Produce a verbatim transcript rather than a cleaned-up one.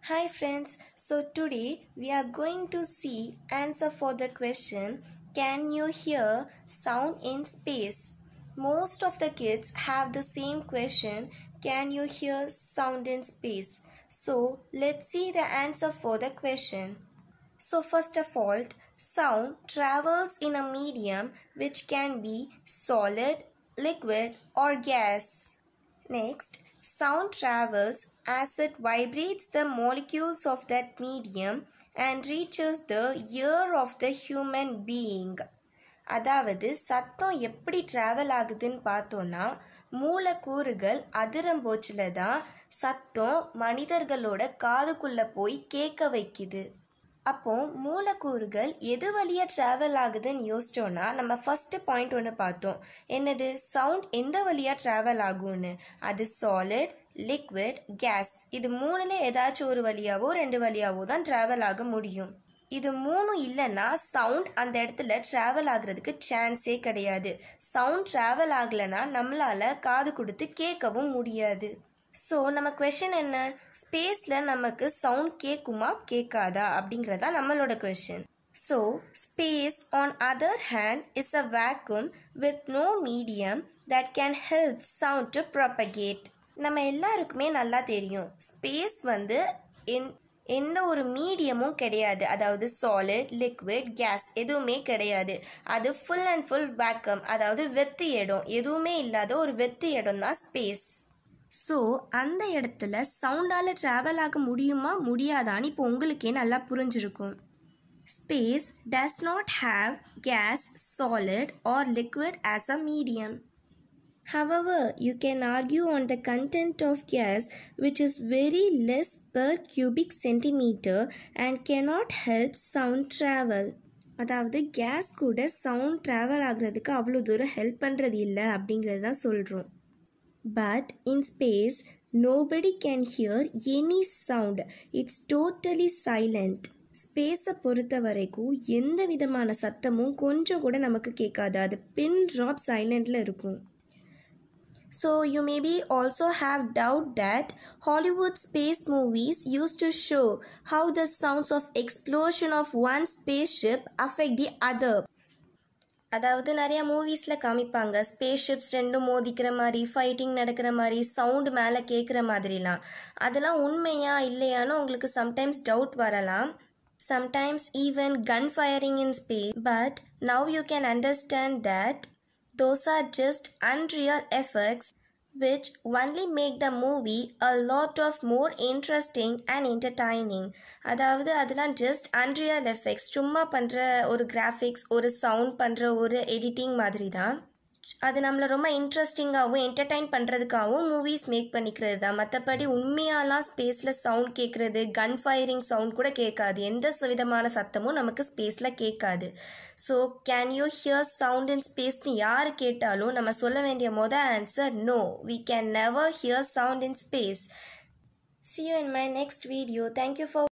Hi friends, so today we are going to see answer for the question, can you hear sound in space? Most of the kids have the same question, can you hear sound in space? So let's see the answer for the question. So first of all, sound travels in a medium which can be solid, liquid or gas. Next, sound travels as it vibrates the molecules of that medium and reaches the ear of the human being. அதாவது சத்தம் எப்படி travel ஆகுதுன்னு பார்த்தோன்னா மூலக்கூறுகள் அதிரம்போச்சில் தான் சத்தம் மனிதர்களோட காதுக்குள்ளே போய் கேட்க வைக்குது. அப்போ மூலக்கூறுகள் எது வழியாக ட்ராவல் ஆகுதுன்னு யோசிச்சோன்னா நம்ம ஃபஸ்ட்டு பாயிண்ட் ஒன்று பார்த்தோம். என்னது? சவுண்ட் எந்த வழியாக ட்ராவல் ஆகும்னு. அது சாலிட், லிக்விட், கேஸ் இது மூணுல ஏதாச்சும் ஒரு வழியாவோ ரெண்டு வழியாவோ தான் ட்ராவல் ஆக முடியும். இது மூணும் இல்லைன்னா சவுண்ட் அந்த இடத்துல ட்ராவல் ஆகுறதுக்கு சான்ஸே கிடையாது. சவுண்ட் ட்ராவல் ஆகலைன்னா நம்மளால் காது கொடுத்து கேட்கவும் முடியாது. ஸோ நம்ம கொஷின் என்ன? ஸ்பேஸில் நமக்கு சவுண்ட் கேட்குமா கேட்காதா அப்படிங்கிறதா நம்மளோட question. So space on other hand is a vacuum with no medium that can help sound to propagate. நம்ம எல்லாருக்குமே நல்லா தெரியும், ஸ்பேஸ் வந்து என் எந்த ஒரு மீடியமும் கிடையாது. அதாவது சாலிட், லிக்விட், கேஸ் எதுவுமே கிடையாது. அது ஃபுல் அண்ட் ஃபுல் வேக்கம், அதாவது வெத்து இடம், எதுவுமே இல்லாத ஒரு வெத்து இடம் தான் ஸ்பேஸ். ஸோ அந்த இடத்துல சவுண்டால் ட்ராவல் ஆக முடியுமா முடியாதான்னு இப்போ உங்களுக்கே நல்லா புரிஞ்சிருக்கும். Space does not have gas, solid or liquid as a medium. However, you can argue on the content of gas which is very less per cubic centimeter and cannot help sound travel. அதாவது gas கூட sound travel ஆகுறதுக்கு அவ்வளோ தூரம் help பண்ணுறது இல்லை அப்படிங்கிறது தான் சொல்கிறோம். But in space, nobody can hear any sound. It's totally silent. ஸ்பேஸை பொறுத்த வரைக்கும் எந்த விதமான சத்தமும் கொஞ்சம் கூட நமக்கு கேட்காது. அது பின் ட்ராப் சைலண்டில் இருக்கும். So you maybe also have doubt that Hollywood space movies used to show how the sounds of explosion of one spaceship affect the other. அதாவது நிறைய மூவிஸில் காமிப்பாங்க, ஸ்பேஸ் ஷிப்ஸ் ரெண்டும் மோதிக்கிற மாதிரி, ஃபைட்டிங் நடக்கிற மாதிரி, சவுண்டு மேலே கேட்குற மாதிரிலாம். அதெல்லாம் உண்மையா இல்லையான்னு உங்களுக்கு சம்டைம்ஸ் டவுட் வரலாம். Sometimes even gun firing in space. But now you can understand that those are just unreal effects which only make the movie a lot of more interesting and entertaining. அதாவது அதெல்லாம் just unreal effects, சும்மா பண்ணுற ஒரு graphics, ஒரு sound பண்ணுற ஒரு editing மாதிரி தான். அது நம்மளை ரொம்ப இன்ட்ரெஸ்டிங்காகவும் என்டர்டைன் பண்ணுறதுக்காகவும் மூவிஸ் மேக் பண்ணிக்கிறது தான். மற்றபடி உண்மையாலாம் ஸ்பேஸில் சவுண்ட் கேட்குறது, கன் ஃபயரிங் சவுண்ட் கூட கேட்காது. எந்த விதமான சத்தமும் நமக்கு ஸ்பேஸில் கேட்காது. So can you hear sound in ஸ்பேஸ்னு யார் கேட்டாலும் நம்ம சொல்ல வேண்டிய மொதல் answer no, we can never hear sound in space. See you in my next video. Thank you for